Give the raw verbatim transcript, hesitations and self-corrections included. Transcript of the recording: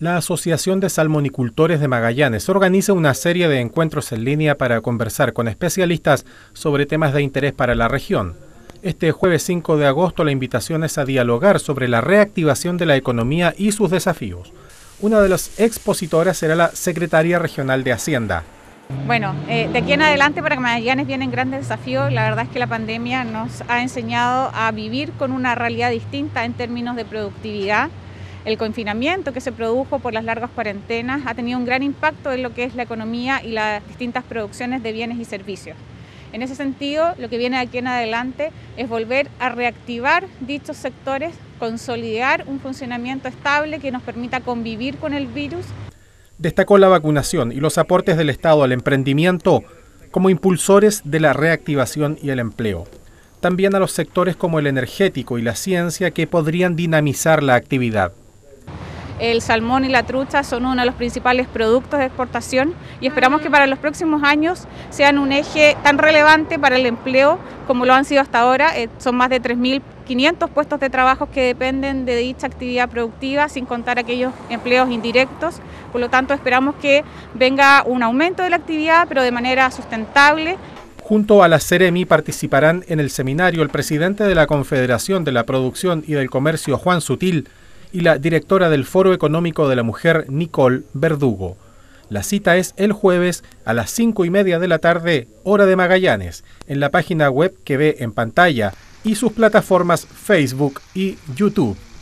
La Asociación de Salmonicultores de Magallanes organiza una serie de encuentros en línea para conversar con especialistas sobre temas de interés para la región. Este jueves cinco de agosto la invitación es a dialogar sobre la reactivación de la economía y sus desafíos. Una de las expositoras será la secretaria regional de Hacienda. Bueno, eh, de aquí en adelante para Magallanes vienen grandes desafíos. La verdad es que la pandemia nos ha enseñado a vivir con una realidad distinta en términos de productividad. El confinamiento que se produjo por las largas cuarentenas ha tenido un gran impacto en lo que es la economía y las distintas producciones de bienes y servicios. En ese sentido, lo que viene de aquí en adelante es volver a reactivar dichos sectores, consolidar un funcionamiento estable que nos permita convivir con el virus. Destacó la vacunación y los aportes del Estado al emprendimiento como impulsores de la reactivación y el empleo. También a los sectores como el energético y la ciencia que podrían dinamizar la actividad. El salmón y la trucha son uno de los principales productos de exportación y esperamos que para los próximos años sean un eje tan relevante para el empleo como lo han sido hasta ahora. Eh, son más de tres mil quinientos puestos de trabajo que dependen de dicha actividad productiva, sin contar aquellos empleos indirectos. Por lo tanto, esperamos que venga un aumento de la actividad, pero de manera sustentable. Junto a la Ceremi participarán en el seminario el presidente de la Confederación de la Producción y del Comercio, Juan Sutil, y la directora del Foro Económico de la Mujer, Nicole Verdugo. La cita es el jueves a las cinco y media de la tarde, hora de Magallanes, en la página web que ve en pantalla y sus plataformas Facebook y YouTube.